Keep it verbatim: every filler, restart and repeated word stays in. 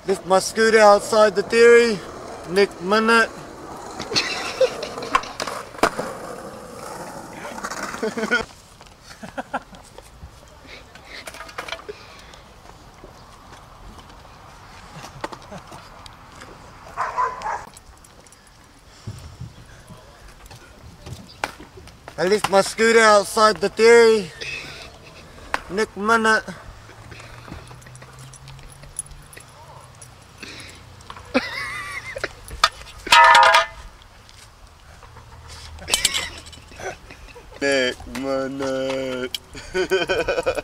Left my scooter outside the dairy. Next minute. I left my scooter outside the dairy. Next minute. Next minute.